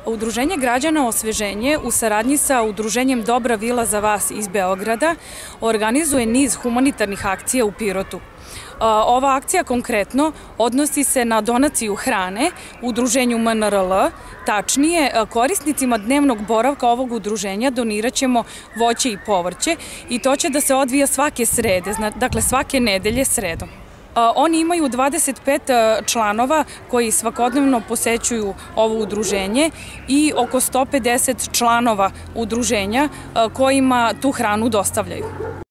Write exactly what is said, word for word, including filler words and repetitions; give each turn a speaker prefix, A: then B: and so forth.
A: Udruženje građana Osveženje u saradnji sa Udruženjem Dobra vila za vas iz Beograda organizuje niz humanitarnih akcija u Pirotu. Ova akcija konkretno odnosi se na donaciju hrane u udruženju M N R L, tačnije korisnicima dnevnog boravka ovog udruženja donirat ćemo voće i povrće i to će da se odvija svake srede, dakle svake nedelje sredom. Oni imaju dvadeset pet članova koji svakodnevno posećuju ovo udruženje i oko sto pedeset članova udruženja kojima tu hranu dostavljaju.